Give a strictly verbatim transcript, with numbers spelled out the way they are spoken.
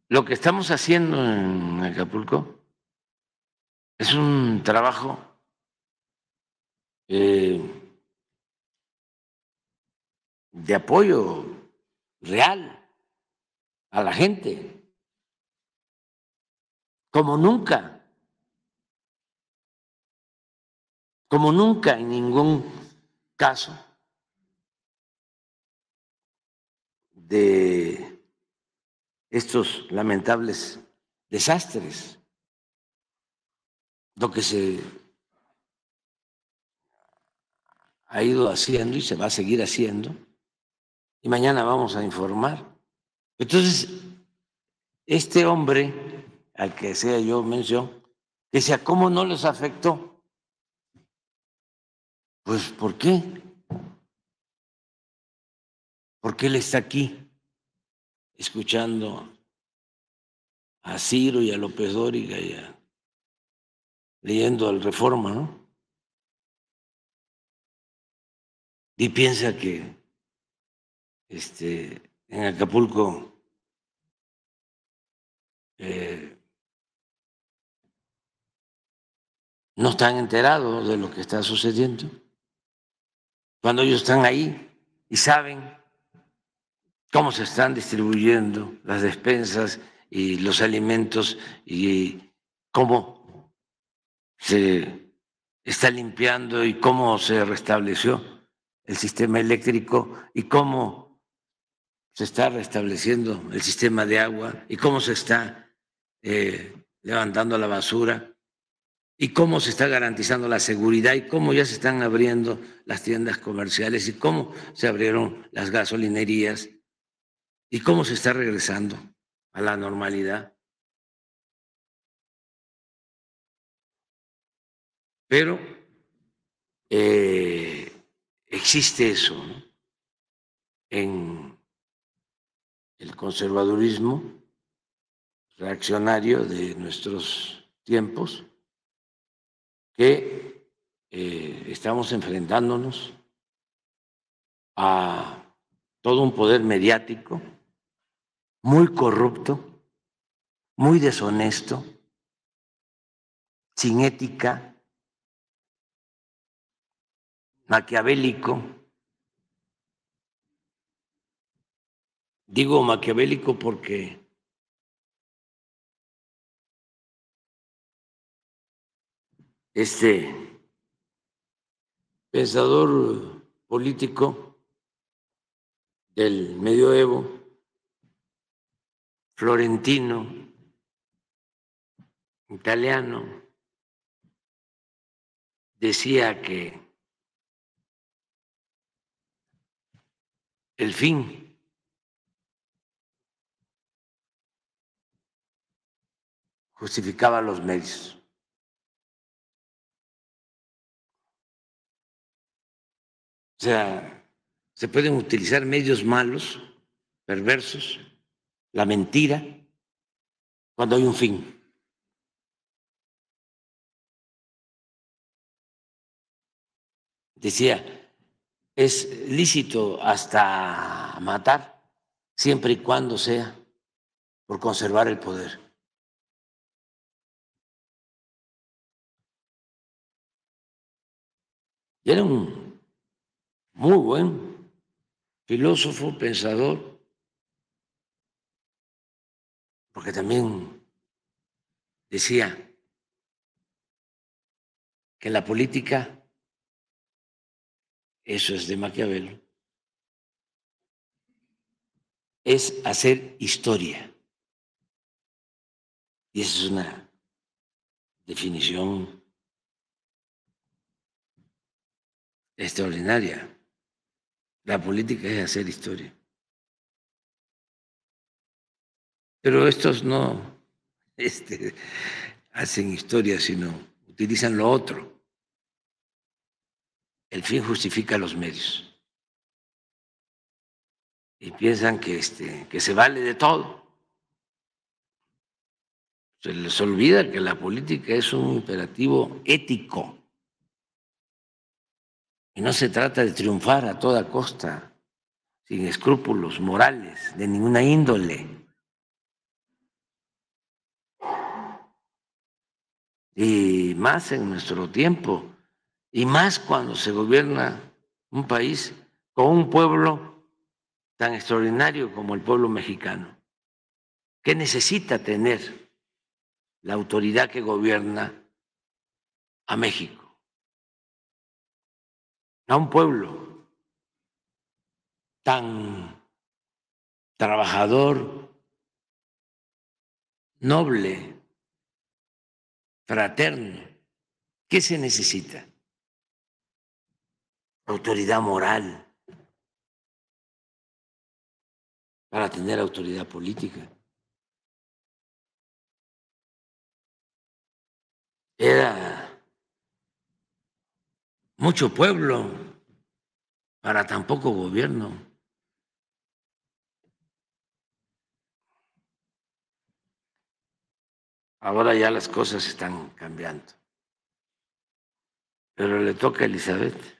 lo que estamos haciendo en Acapulco es un trabajo eh, de apoyo real a la gente, como nunca, como nunca en ningún caso de estos lamentables desastres. Lo que se ha ido haciendo y se va a seguir haciendo, y mañana vamos a informar. Entonces, este hombre al que sea yo mención, decía, ¿cómo no les afectó? Pues, ¿por qué? Porque él está aquí escuchando a Ciro y a López Dóriga y a, leyendo el Reforma, ¿no? Y piensa que este, en Acapulco eh, no están enterados de lo que está sucediendo, cuando ellos están ahí y saben cómo se están distribuyendo las despensas y los alimentos y cómo se está limpiando y cómo se restableció el sistema eléctrico y cómo se está restableciendo el sistema de agua y cómo se está eh, levantando la basura y cómo se está garantizando la seguridad y cómo ya se están abriendo las tiendas comerciales y cómo se abrieron las gasolinerías y cómo se está regresando a la normalidad. Pero eh, existe eso, ¿no?, en el conservadurismo reaccionario de nuestros tiempos, que eh, estamos enfrentándonos a todo un poder mediático muy corrupto, muy deshonesto, sin ética, maquiavélico. Digo maquiavélico porque este pensador político del medioevo, Florentino, italiano, decía que el fin justificaba los medios. O sea, se pueden utilizar medios malos, perversos, la mentira, cuando hay un fin. Decía, es lícito hasta matar, siempre y cuando sea por conservar el poder. Y era un muy buen filósofo, pensador, porque también decía que la política, eso es de Maquiavelo, es hacer historia. Y esa es una definición extraordinaria. La política es hacer historia. Pero estos no este, hacen historia, sino utilizan lo otro. El fin justifica los medios. Y piensan que, este, que se vale de todo. Se les olvida que la política es un imperativo ético. Y no se trata de triunfar a toda costa, sin escrúpulos morales de ninguna índole. y más en nuestro tiempo, y más cuando se gobierna un país con un pueblo tan extraordinario como el pueblo mexicano, que necesita tener la autoridad que gobierna a México, a un pueblo tan trabajador, noble, fraterno. ¿Qué se necesita? Autoridad moral para tener autoridad política. Era mucho pueblo para tan poco gobierno. Ahora ya las cosas están cambiando. Pero le toca a Elizabeth.